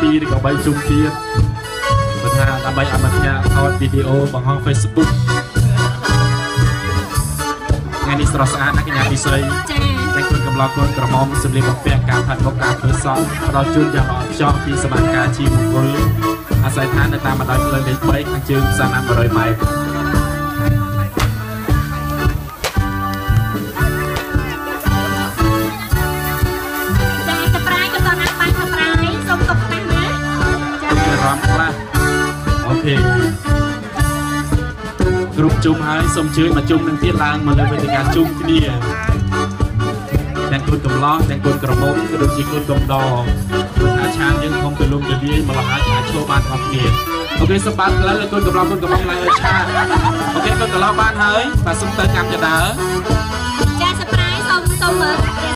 ពីឬក៏3ជុំទៀតបើថាដើម្បីអនុញ្ញាតថតវីដេអូបង្ហោះ Facebook ថ្ងៃនេះស្រស់ស្អាតណាស់កញ្ញាពិសីតែគុណកំឡោះគុណក្រមុំសម្លៀកបំពាក់ការផាត់មុខការធ្វើសក់ផ្ដល់ជូនយ៉ាងល្អខ្ចោះពីសមាជិកជាមង្គលអាស្រ័យឋាននៅតាមបណ្ដោយផ្លូវលេខ3ខាងជើងផ្សារណា100ម៉ែត្រគ្រប់ជុំហើយសូមជឿមកជុំនឹងទៀតឡើងមកលើវេទិកាជុំគ្នាទាំងគុណកំឡោះទាំងគុណក្រមុំក៏ដូចជាគុណកំដរគុណអាឆានយើងខំទៅលំទៅលាយមកលហើយអាចឈរបានអស់គ្នាអូខេសម្បត្តិលើគុណកំឡោះគុណកំមុំឡើងលើឆានអូខេគុណកំឡោះបានហើយបាទសូមទៅកម្មចដើចាសប្រៃសូម